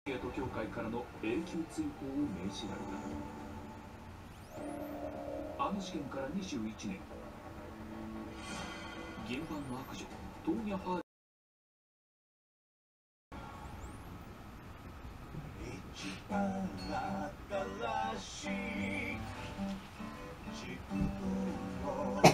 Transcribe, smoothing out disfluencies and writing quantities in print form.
エト教会からの永久追放を命じられた。あの事件から21年、銀盤の悪女トーニャ・ハー一番新しい自分を